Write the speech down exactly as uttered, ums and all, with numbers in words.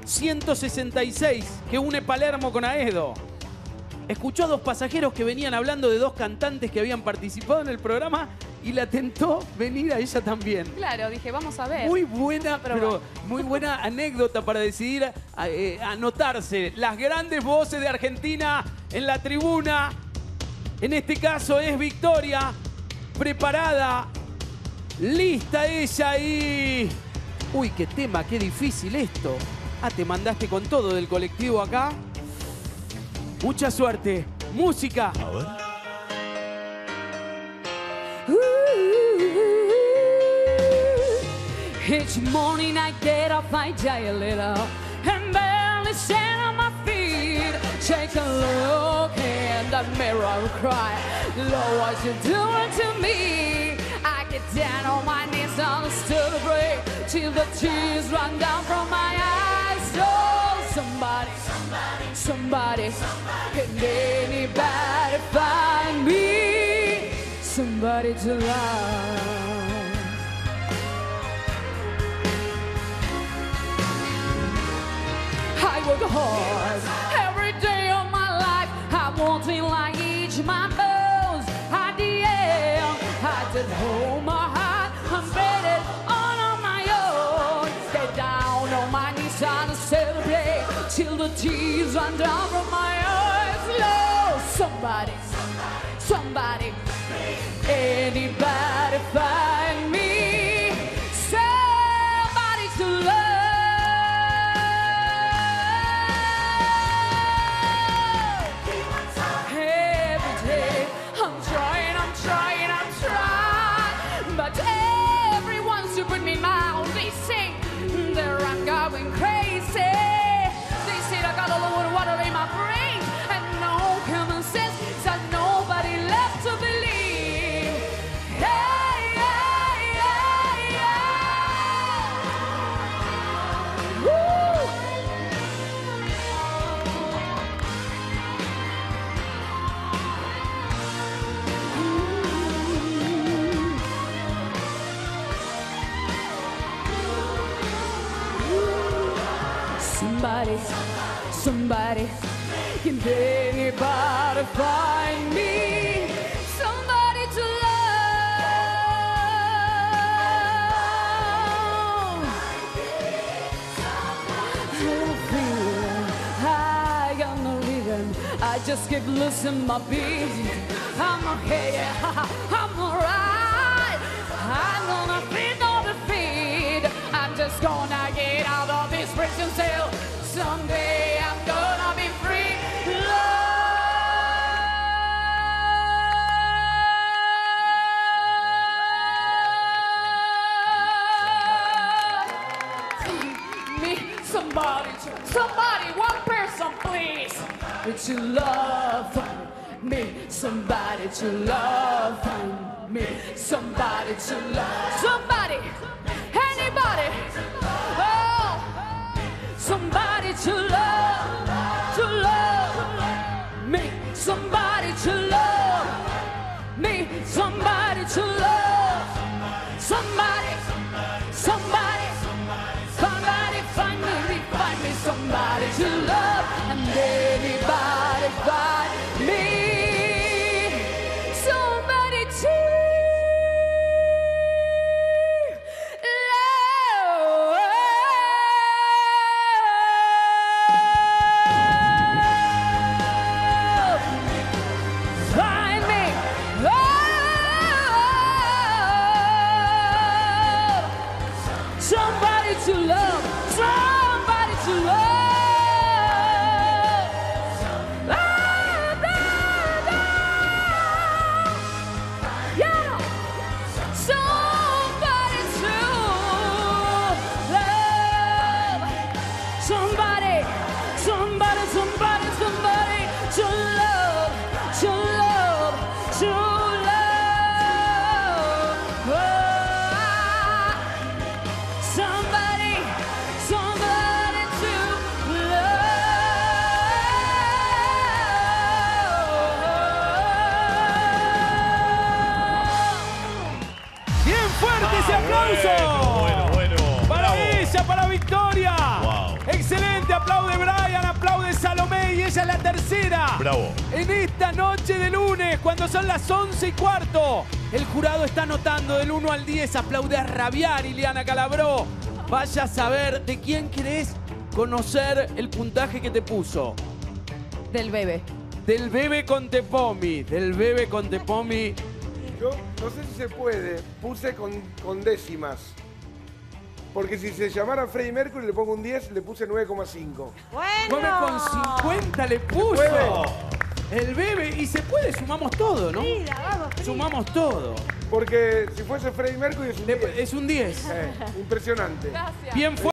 ciento sesenta y seis que une Palermo con Aedo. Escuchó a dos pasajeros que venían hablando de dos cantantes que habían participado en el programa y la tentó venir a ella también. Claro, dije, vamos a ver. Muy buena, pero muy buena anécdota para decidir a, eh, anotarse las grandes voces de Argentina en la tribuna. En este caso es Victoria, preparada, lista ella y... Uy, qué tema, qué difícil esto. Ah, te mandaste con todo del colectivo acá. Mucha suerte. Música. A ver. Each morning I get up, I die a little, and barely stand on my feet. Take a look in the mirror and cry, Lord, what you doing to me? I get down on my knees and still break till the tears run down from my eyes. Oh, somebody, somebody, somebody, can anybody find me? Somebody to love. I work hard every day of my life. I want to like each my bones. At the end, I did hold my heart. I'm ready on on my own. Get down on my knees and celebrate till the tears run down from my eyes. Lord, somebody, somebody, anybody find me? Somebody to love. Going crazy. They said I got a lot of water in my brain and no common sense, so nobody left to believe. Hey, hey, hey, hey. Woo. Somebody, somebody, can anybody find me? Somebody to love. I feel I got no rhythm. I just keep losing my beat. I'm okay, I'm alright. I'm gonna feel no defeat. I'm just gonna get out of this prison cell. Someday I'm gonna be free. Love me, somebody, somebody, one person, please. To love me, somebody to love me, somebody to love, somebody, anybody. Oh. Somebody to love, to love me. Somebody to love me. Somebody to love. Somebody, somebody, somebody find me, find me. Somebody to love, and anybody find me. Somebody to. Somebody to love, somebody to love. Ah, da, da. Yeah. Somebody to love. Somebody, somebody, somebody, somebody to love, to love, to love. Oh. Somebody, somebody to love. Bien fuerte ese aplauso. Bueno, bueno, bueno. Para Bravo. ella, para Victoria. Wow. Excelente. ella es la tercera. Bravo. En esta noche de lunes, cuando son las once y cuarto, el jurado está anotando del uno al diez. Aplaude a rabiar, Ileana Calabró. Vaya a saber de quién querés conocer el puntaje que te puso. Del bebé. Del bebé con Tepomi. Del bebé con Tepomi. Yo no sé si se puede. Puse con, con décimas. Porque si se llamara Freddie Mercury le pongo un diez, le puse nueve coma cinco. nueve con cincuenta le puso. puede? El bebé. Y se puede, sumamos todo, ¿no? Mira, vamos, Frida. Sumamos todo. Porque si fuese Freddie Mercury es un Le- diez. es un diez. Eh, impresionante. Gracias. Bien fuerte.